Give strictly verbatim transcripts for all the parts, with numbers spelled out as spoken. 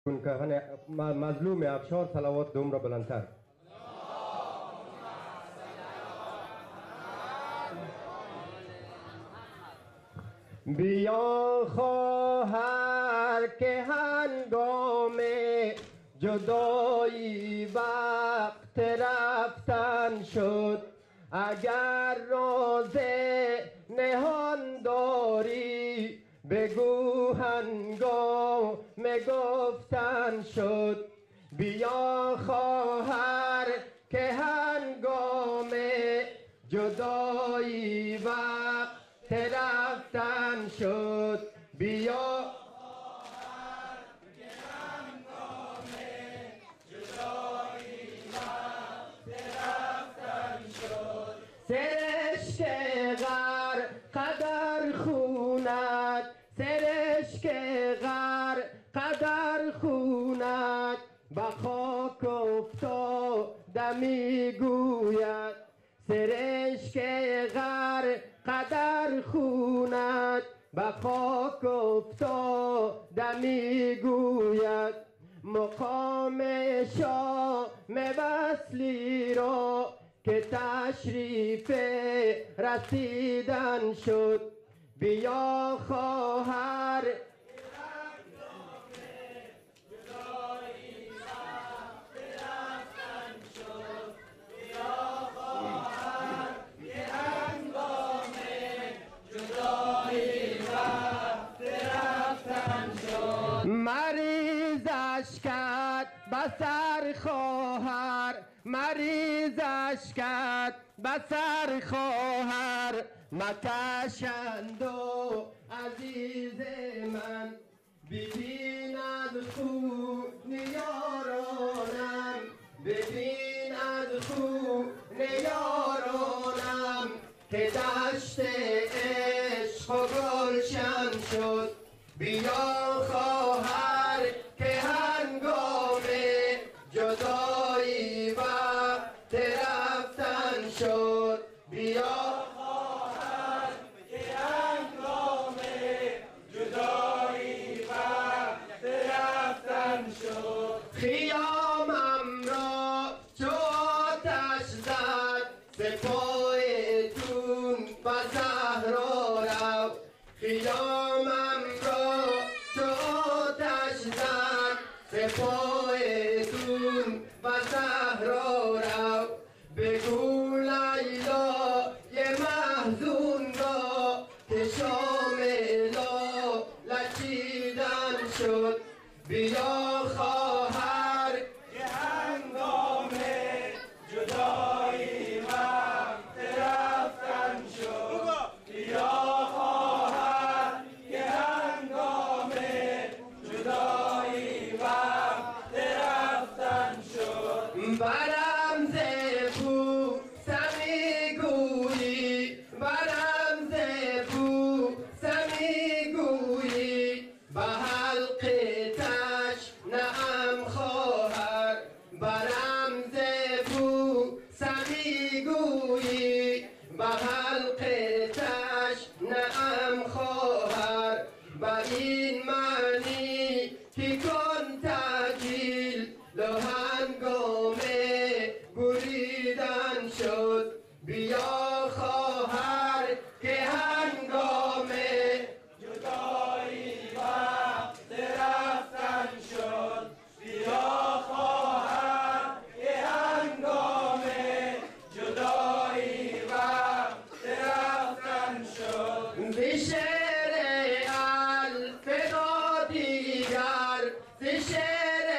کن که هن مظلوم افشار صلوات دوم را بلندتر. بیا خواهر که هنگام جدایی وقت رفتن شد، اگر راز نهان داری بگو هنگام گفتن شد. بیا خواهر که هنگام جدایی وقت رفتن شد. بیا خواهر که هنگام جدایی وقت رفتن شد. سرشک غر قدر خونت، سرشک غر قدر خونت، به خاک افتاده میگوید. سرشک غر قدر خونت، به خاک افتاده میگوید. مقام شام وصلی را که تشریف رسیدن شد. بیا خواهر مریضش کرد بسر خواهر، مریضش کرد بسر خواهر، مکشند و عزیز من ببیند خون یارانم، ببیند خون یارانم که دشت عشق و گلشن شد. بیا خواهر که هنگام جدایی وقت رفتن شد. بیا خواهر که هنگام جدایی وقت رفتن شد. خیامم را چو آتش زد، سپاهتون به صحرا رفت. خیامم را چو آتش زد، سپاهتون به صحرا رفت. بگو لیلا یه محزون را که شام لا لچیدن شد. بیا خواهر که هنگام جدایی وقت رفتن شد. بیا خواهر که هنگام جدایی وقت رفتن شد. برم ز بوسه میگویی، برم ز بوسه میگویی، به حلق تشنه‌ام خواهر. برم ز بوسه میگویی، به حلق تشنه‌ام خواهر. بر این معنی که کن تجلیل له هنگام بریدن شد. بیا خواهر که هنگام جدایی وقت رفتن شد. بیا خواهر که هنگام جدایی وقت رفتن شد. ز شعر الفدا دیگر، ز شعر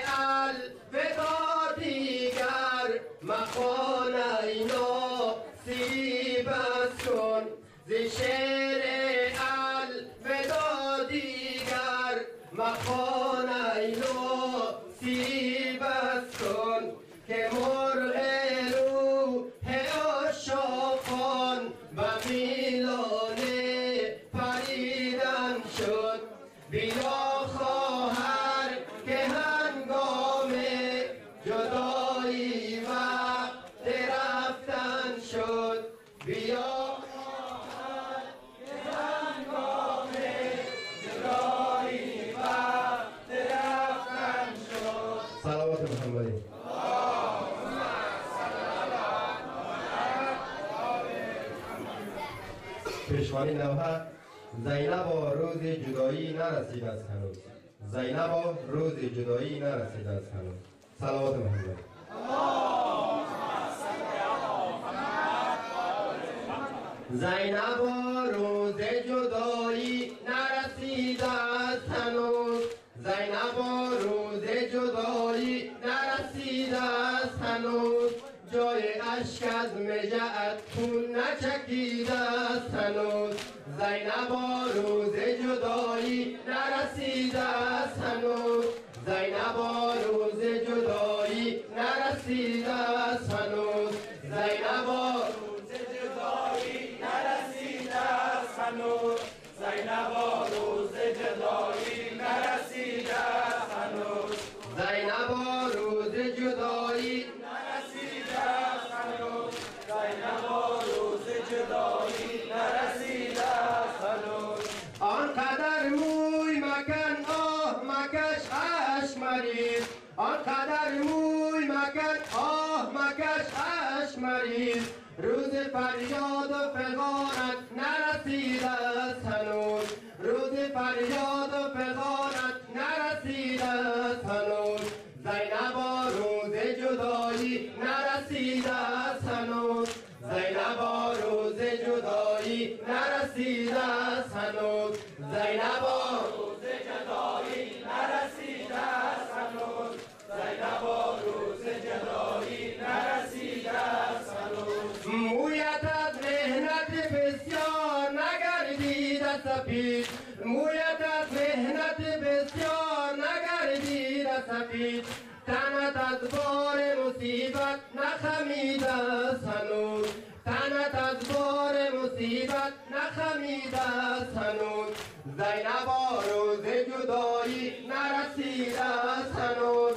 الفدا دیگر، مخوان اینا سی بس کن. ز شعر الفدا دیگر، مخوان اینا سی بس کن. که مرغ روح عاشقان به میلانه پریدن شد. بیا خواهر که هنگام جدایی وقت رفتن شد. بیا خواهر که هنگام جدایی وقت رفتن محمدی. پیشوانی نوحه زینبا روز جدایی نرسید است هنوز. زینبا روز جدایی نرسید است هنوز. صلوات محمدی. زینبا روز جدایی نرسید است هنوز. زینبا روز جدایی نرسید است هنوز. جای اشک از مجعت خون نچکیده است هنوز. زینبا روز جدایی نرسیده است هنوز. زینبا روز جدایی نرسیده است هنوز. زینبا روز جدایی نرسیده است هنوز. زینبا روز جدایی نرسیده است هنوز. زینبا روز جدایی نرسیده است هنوز. زینبا روز جدایی نرسیده است هنوز. آنقدر موی مکن آه مکش اش مریض. آنقدر موی مکن آه مکش اش مریض. روز فریاد و فغانت نرسیده است هنوز. روز فریاد و فغانت نرسیده است هنوز. زینبا روز جدایی نرسیده است هنوز. زینبا روز جدایی نرسیده است هنوز. زینبا روز جدایی نرسیده است هنوز. زینبا روز جدایی نرسیده است هنوز. مویت از مهنت بسیار نگردیده سفید. مویت از مهنت بسیار نگردیده سفید. تنت از بار مصیبت نخمیده است هنوز. تنت از بار مصیبت نخمیده است هنوز. زینبا روز جدایی نرسیده است هنوز.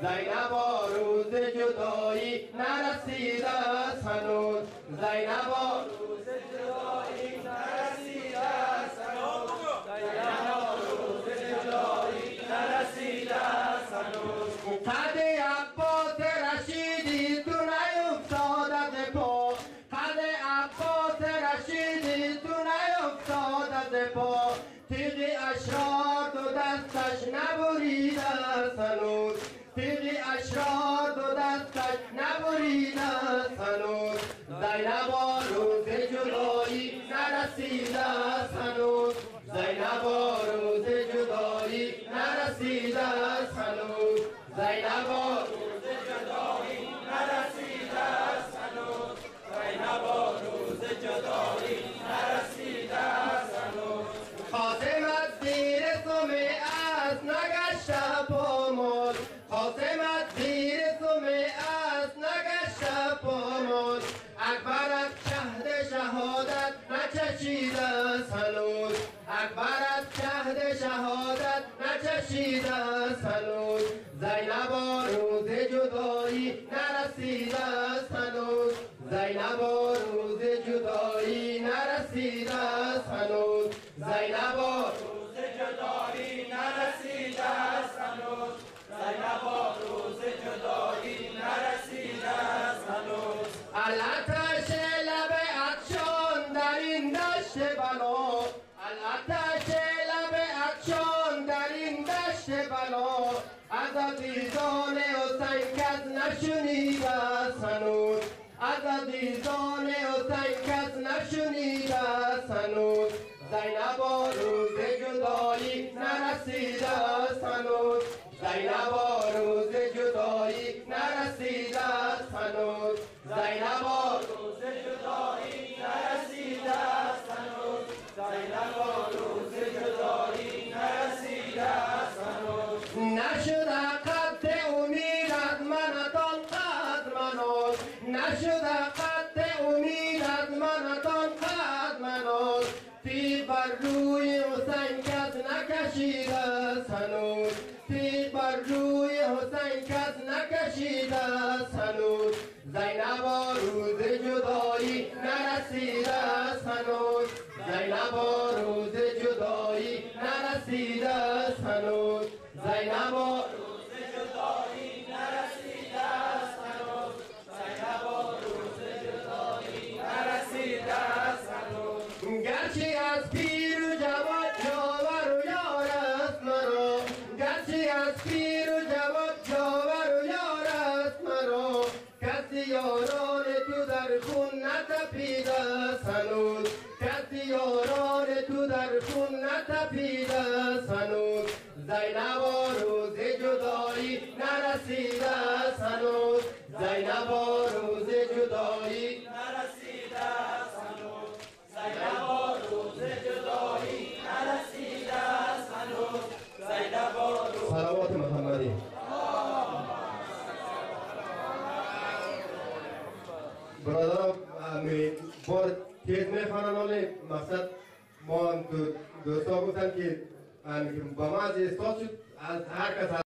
زینبا روز جدایی نرسیده است هنوز. زینبا روز جدایی نرسیده است هنوز. زینبا روز جدایی نرسیده است هنوز. قد عباس رشیدی تو نیفتاد از پا. قد عباس رشیدی تو نیفتاد از پا. تیغ اشرار دو دستش نبریده است هنوز. تیغ اشرار دو دستش نبریده است هنوز. زینبا روز جدایی نرسیده است هنوز. زینبا روز جدایی نرسیده است هنوز. زینبا روز جدایی نرسیده است هنوز. زینبا روز جدایی نرسیده است هنوز. خاتم از زیر سمه از نگشته پامال. خاتم از زیر سمه از نگشته پامال. اکبر از شهد شهادت نچشیده است هنوز. اکبر از شهد شهادت نچشیده است هنوز. زینبا روز جدایی نرسیده است هنوز. زینبا روز جدایی نرسیده است هنوز. زینبا روز جدایی نرسیده است هنوز. زینبا روز جدایی نرسیده است هنوز. الاتش لب عطشان در این دشت بلا. الاتش لب عطشان در این دشت بلا. از عزیزان حسین کس نشنیده است هنوز. از عزیزان حسین کس نشنیده است هنوز. زینبا روز جدایی نرسیده است هنوز. زینبا روز جدایی نرسیده است هنوز. زینبا روز جدایی نرسیده است هنوز. زینبا روز جدایی نرسیده است هنوز. نشده قطع امید از منتان قد مناز. نشده قطع امید از منتان قد مناز. تیغ بر روی حسین کس نکشیده است هنوز. تیغ بر روی حسین کس نکشیده است هنوز. زینبا روز جدایی نرسیده است هنوز. زینبا روز جدایی نرسیده است هنوز. زینبا روز جدایی نرسیده از پیر و جوان جاور و یار است مرا کسی یاران تو در خون نتپیده است هنوز کسی یاران تو در خون نتپیده است هنوز زینبا روز جدایی نرسیده است هنوز زینبا روز جدایی نرسیده است هنوز زینبا روز جدایی نرسیده است هنوز زینبا روز صلوات محمدی برادران بار تیز میخوانن ولی مقصد ما دوستا گفتن که با ما از استاد شد از هر کس